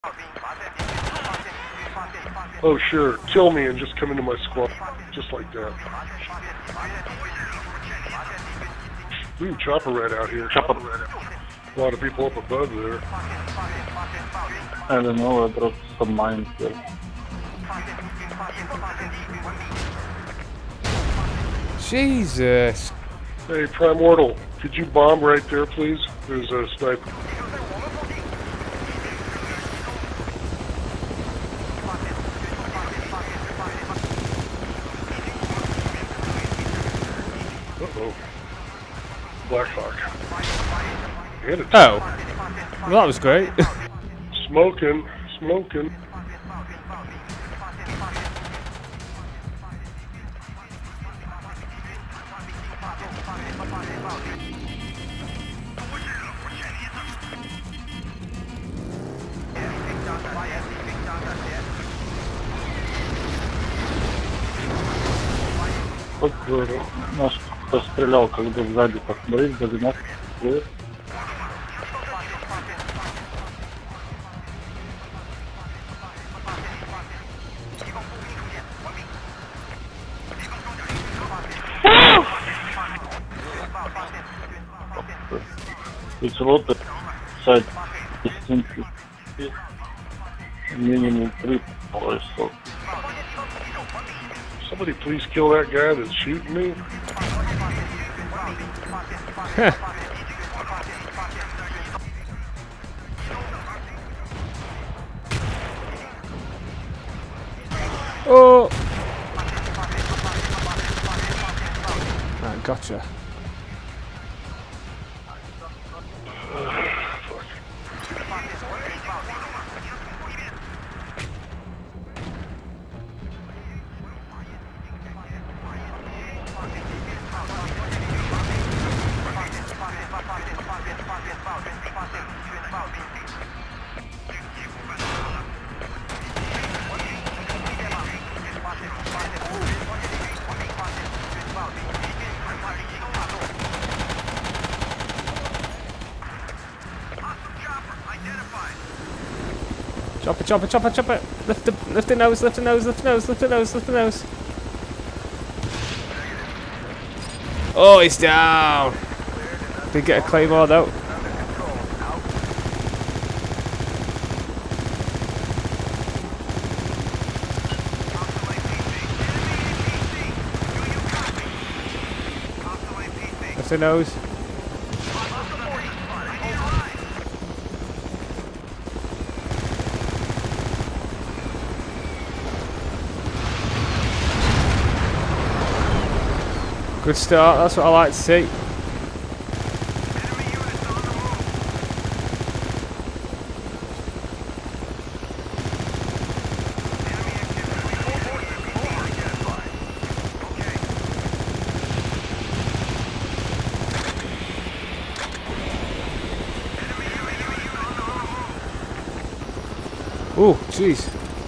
Oh sure, kill me and just come into my squad, just like that. Ooh, chopper right out here. Chopper. A lot of people up above there. I don't know, I dropped some mines there. Jesus. Hey, Primordial, could you bomb right there, please? There's a sniper. Uh-oh. Blackhawk. Hit it. Oh. Well, that was great. Smoking. Smoking. Вот наш пострелял, когда сзади посмотреть, сзади нас стреляет. It's a lot of side distance, minimum 3 or so. Somebody please kill that guy that's shooting me. Oh. Right, gotcha. Chopper, chopper, chopper, chopper! Lift the nose, lift the nose, lift the nose, lift the nose, lift the nose. Oh, he's down! Did get a claymore though. Lift the nose. Good start, that's what I like to see. Oh, jeez.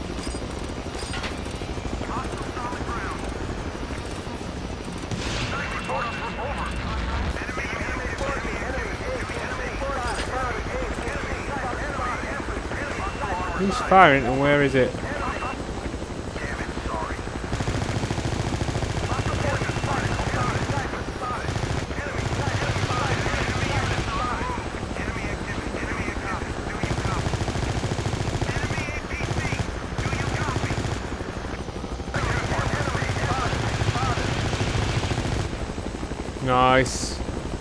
Who's firing and where is it? Nice.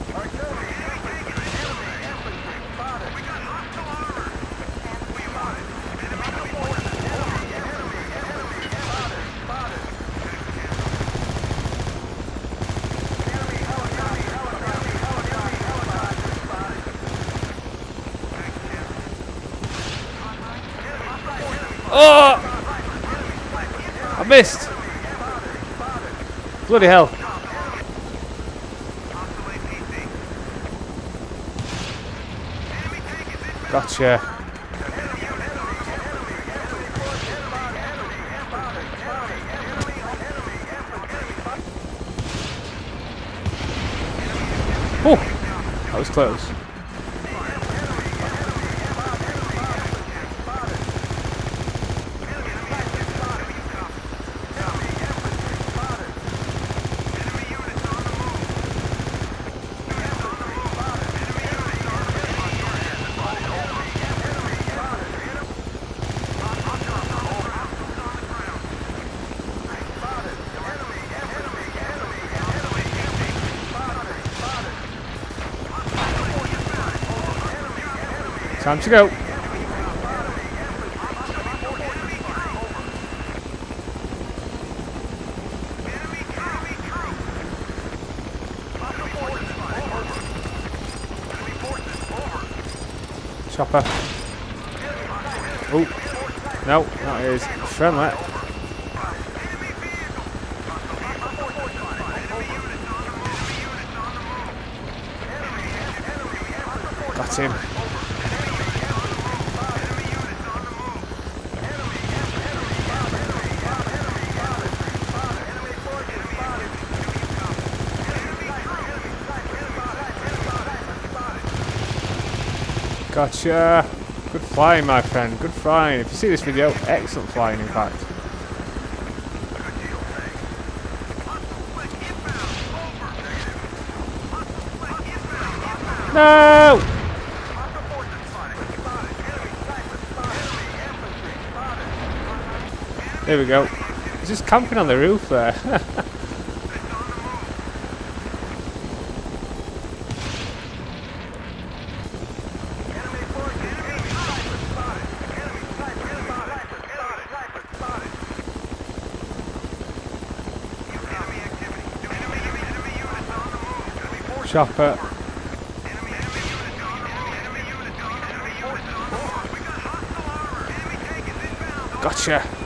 Oh! I missed! Bloody hell. Gotcha. Oh! That was close. Time to go. Chopper. Oh, no, that is friendly. Got him. Gotcha. Good flying, my friend. Good flying. If you see this video, excellent flying, in fact. No! There we go. He's just camping on the roof there. Chopper. Gotcha.